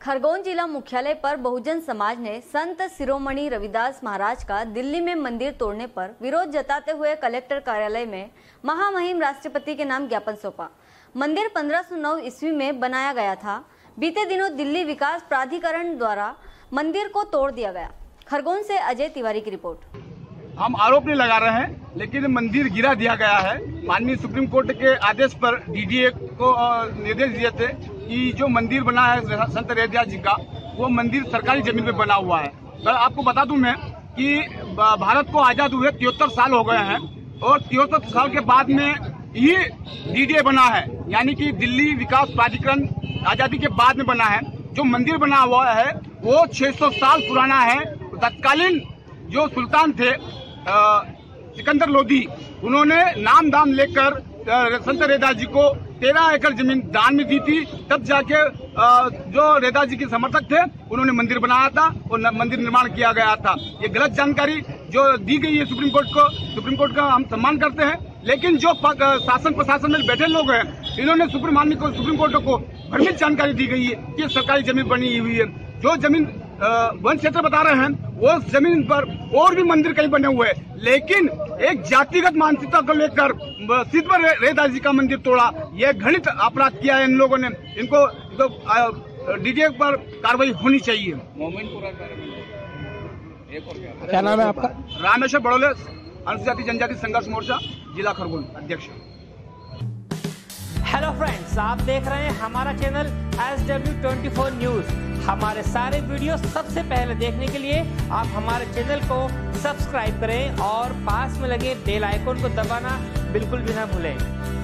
खरगोन जिला मुख्यालय पर बहुजन समाज ने संत शिरोमणि रविदास महाराज का दिल्ली में मंदिर तोड़ने पर विरोध जताते हुए कलेक्टर कार्यालय में महामहिम राष्ट्रपति के नाम ज्ञापन सौंपा। मंदिर 1509 ईस्वी में बनाया गया था। बीते दिनों दिल्ली विकास प्राधिकरण द्वारा मंदिर को तोड़ दिया गया। खरगोन से अजय तिवारी की रिपोर्ट। हम आरोप नहीं लगा रहे हैं, लेकिन मंदिर गिरा दिया गया है। माननीय सुप्रीम कोर्ट के आदेश पर डीडीए को निर्देश दिए थे कि जो मंदिर बना है संत रविदास जी का, वो मंदिर सरकारी जमीन पे बना हुआ है। पर आपको बता दूं मैं कि भारत को आजाद हुए 73 साल हो गए हैं और 73 साल के बाद में ये डीडीए बना है, यानी कि दिल्ली विकास प्राधिकरण आजादी के बाद में बना है। जो मंदिर बना हुआ है वो 600 साल पुराना है। तत्कालीन जो सुल्तान थे सिकंदर लोधी, उन्होंने नाम दाम लेकर संत रविदास जी को 13 एकड़ जमीन दान में दी थी। तब जाके जो रविदास जी के समर्थक थे उन्होंने मंदिर बनाया था और मंदिर निर्माण किया गया था। ये गलत जानकारी जो दी गई है सुप्रीम कोर्ट का हम सम्मान करते हैं, लेकिन जो शासन प्रशासन में बैठे लोग हैं, इन्होंने सुप्रीम कोर्ट को भ्रमित जानकारी दी गई है कि सरकारी जमीन बनी हुई है। जो जमीन वन क्षेत्र बता रहे हैं वो जमीन पर और भी मंदिर कहीं बने हुए हैं, लेकिन एक जातिगत मानसिकता को लेकर सिद्ध पर रविदास जी का मंदिर तोड़ा। यह घृणित अपराध किया है इन लोगों ने। इनको तो डीडीए पर कार्रवाई होनी चाहिए। क्या नाम है आपका? रामेश्वर बड़ोले, अनुसूचित जनजाति संघर्ष मोर्चा जिला खरगोन अध्यक्ष। हेलो फ्रेंड्स, आप देख रहे हैं हमारा चैनल SW24 न्यूज। हमारे सारे वीडियो सबसे पहले देखने के लिए आप हमारे चैनल को सब्सक्राइब करें और पास में लगे बेल आइकन को दबाना बिल्कुल भी ना भूलें।